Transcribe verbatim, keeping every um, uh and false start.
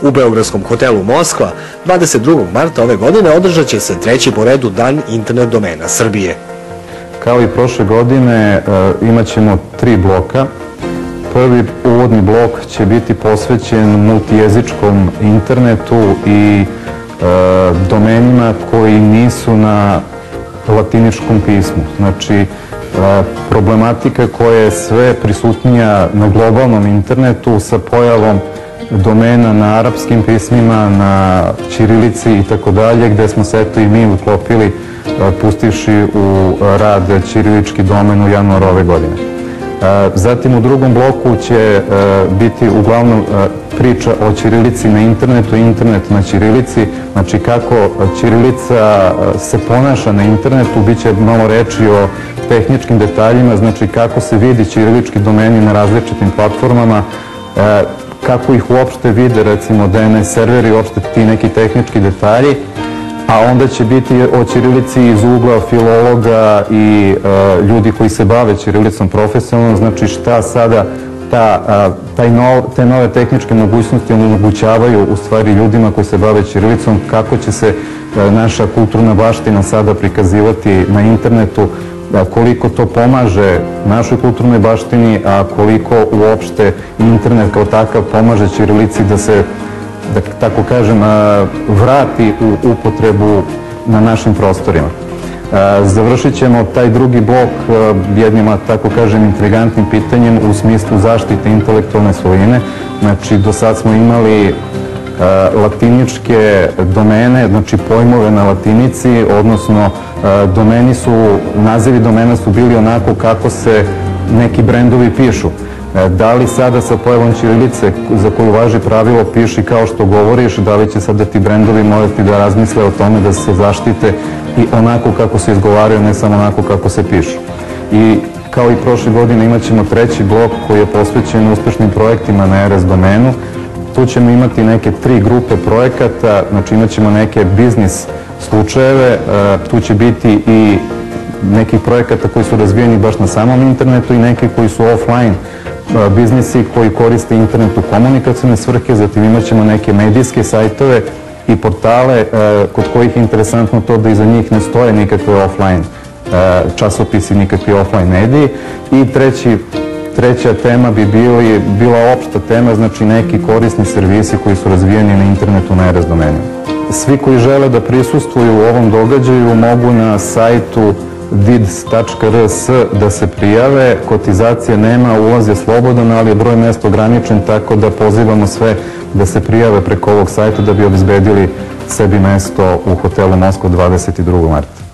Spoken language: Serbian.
U beogradskom hotelu Moskva dvadeset drugog marta ove godine održat će se treći po redu Dan internet domena Srbije. Kao i prošle godine imat ćemo tri bloka. Prvi uvodni blok će biti posvećen multijezičkom internetu i domenima koji nisu na latiničkom pismu. Znači, problematika koja je sve prisutnija na globalnom internetu sa pojavom domena na arapskim pismima, na ćirilici i tako dalje, gde smo se eto i mi uklopili pustivši u rad ćirilički domen u januaru ove godine. Zatim u drugom bloku će biti uglavnom priča o ćirilici na internetu, internet na ćirilici, znači kako ćirilica se ponaša na internetu, bit će malo reči o tehničkim detaljima, znači kako se vidi ćirilički domeni na različitim platformama, kako ih uopšte vide, recimo D N S serveri, uopšte ti neki tehnički detalji, a onda će biti o ćirilici iz ugla filologa i ljudi koji se bave ćirilicom profesionalno, znači šta sada te nove tehničke mogućnosti omogućavaju u stvari ljudima koji se bave ćirilicom, kako će se naša kulturna baština sada prikazivati na internetu, koliko to pomaže našoj kulturnoj baštini, a koliko uopšte internet kao takav pomaže ćirilici da se, da tako kažem, vrati u upotrebu na našim prostorima. Završit ćemo taj drugi blok jednim, tako kažem, intrigantnim pitanjem u smislu zaštite intelektualne svojine. Znači, do sad smo imali latiničke domene, znači pojmove na latinici, odnosno domeni su, nazivi domena su bili onako kako se neki brendovi pišu. Da li sada sa pojavom ćirilice, za koju važi pravilo piši kao što govoriš, da li će sada ti brendovi morati da razmisle o tome da se zaštite i onako kako se izgovaraju, ne samo onako kako se pišu. I kao i prošle godine imat ćemo treći blok koji je posvećen uspešnim projektima na R S domenu. Tu ćemo imati neke tri grupe projekata, znači imat ćemo neke biznis slučajeve, tu će biti i nekih projekata koji su razvijeni baš na samom internetu i neki koji su offline biznisi koji koriste internet u komunikacijne svrhe, zatim imat ćemo neke medijske sajtove i portale kod kojih je interesantno to da iza njih ne stoje nikakve offline časopisi, nikakvi offline mediji. I treća tema bi bila opšta tema, znači neki korisni servisi koji su razvijeni na internetu na R S domenu. Svi koji žele da prisustvuju u ovom događaju mogu na sajtu dids tačka r s da se prijave. Kotizacije nema, ulaz je slobodan, ali je broj mesta ograničen, tako da pozivamo sve da se prijave preko ovog sajta da bi obezbedili sebi mesto u hotelu Moskva dvadeset drugog marta.